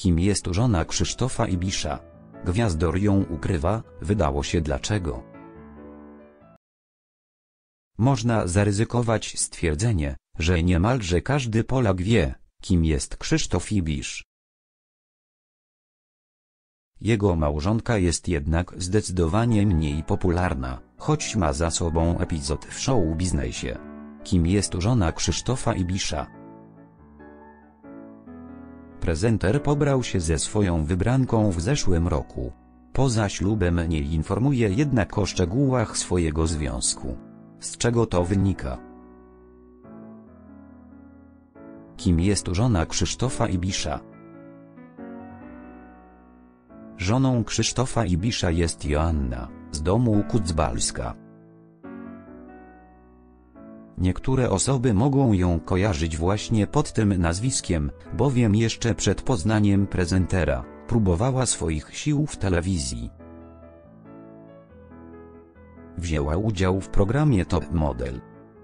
Kim jest żona Krzysztofa Ibisza? Gwiazdor ją ukrywa, wydało się dlaczego. Można zaryzykować stwierdzenie, że niemalże każdy Polak wie, kim jest Krzysztof Ibisz. Jego małżonka jest jednak zdecydowanie mniej popularna, choć ma za sobą epizod w show biznesie. Kim jest żona Krzysztofa Ibisza? Prezenter pobrał się ze swoją wybranką w zeszłym roku. Poza ślubem nie informuje jednak o szczegółach swojego związku. Z czego to wynika? Kim jest żona Krzysztofa Ibisza? Żoną Krzysztofa Ibisza jest Joanna, z domu Kucbalska. Niektóre osoby mogą ją kojarzyć właśnie pod tym nazwiskiem, bowiem jeszcze przed poznaniem prezentera, próbowała swoich sił w telewizji. Wzięła udział w programie Top Model.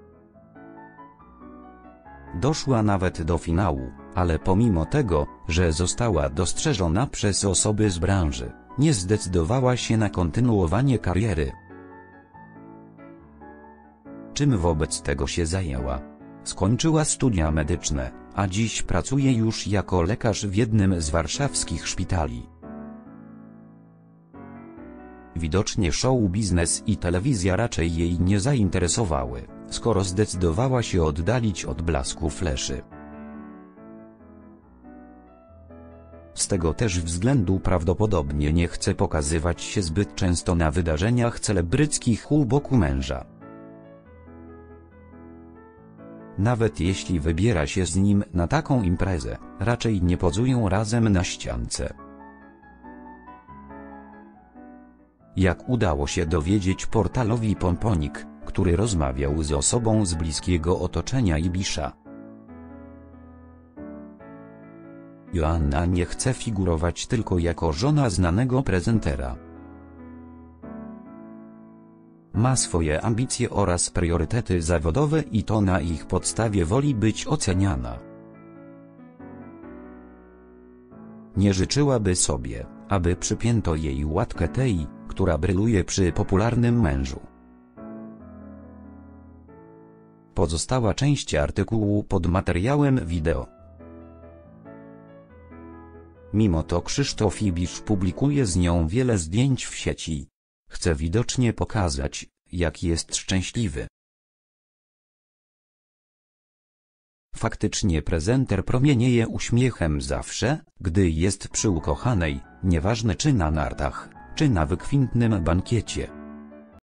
Doszła nawet do finału, ale pomimo tego, że została dostrzeżona przez osoby z branży, nie zdecydowała się na kontynuowanie kariery. Czym wobec tego się zajęła? Skończyła studia medyczne, a dziś pracuje już jako lekarz w jednym z warszawskich szpitali. Widocznie show biznes i telewizja raczej jej nie zainteresowały, skoro zdecydowała się oddalić od blasku fleszy. Z tego też względu prawdopodobnie nie chce pokazywać się zbyt często na wydarzeniach celebryckich u boku męża. Nawet jeśli wybiera się z nim na taką imprezę, raczej nie pozują razem na ściance. Jak udało się dowiedzieć portalowi Pomponik, który rozmawiał z osobą z bliskiego otoczenia Ibisza. Joanna nie chce figurować tylko jako żona znanego prezentera. Ma swoje ambicje oraz priorytety zawodowe i to na ich podstawie woli być oceniana. Nie życzyłaby sobie, aby przypięto jej łatkę tej, która bryluje przy popularnym mężu. Pozostała część artykułu pod materiałem wideo. Mimo to Krzysztof Ibisz publikuje z nią wiele zdjęć w sieci. Chce widocznie pokazać, jak jest szczęśliwy. Faktycznie prezenter promienieje uśmiechem zawsze, gdy jest przy ukochanej, nieważne czy na nartach, czy na wykwintnym bankiecie.